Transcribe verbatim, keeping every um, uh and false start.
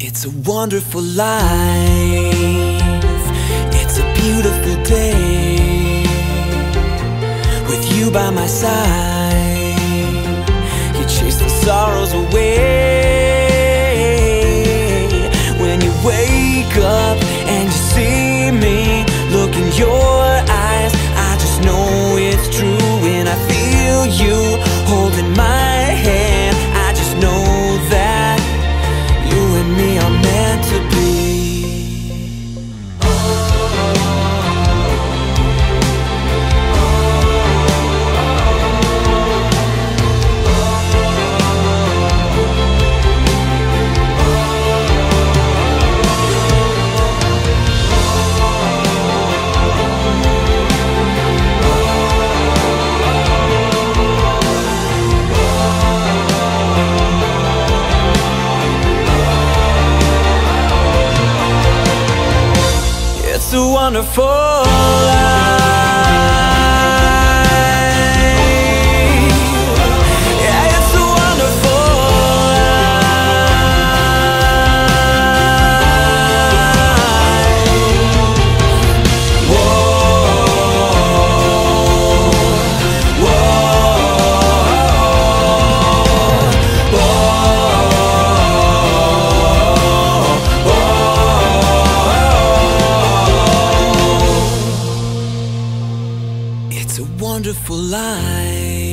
It's a wonderful life. It's a beautiful day with you by my side. You chase the sorrows away. When you wake up and you see me, look in your eyes, I just know it's true. When I feel you holding my hand, I just know that you and me are meant to be. It's a wonderful life. Yeah, it's a wonderful life. Whoa, It's a wonderful life.